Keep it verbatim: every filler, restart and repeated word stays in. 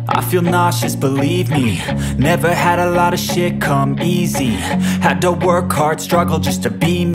I feel nauseous, believe me. Never had a lot of shit come easy. Had to work hard, struggle just to be me.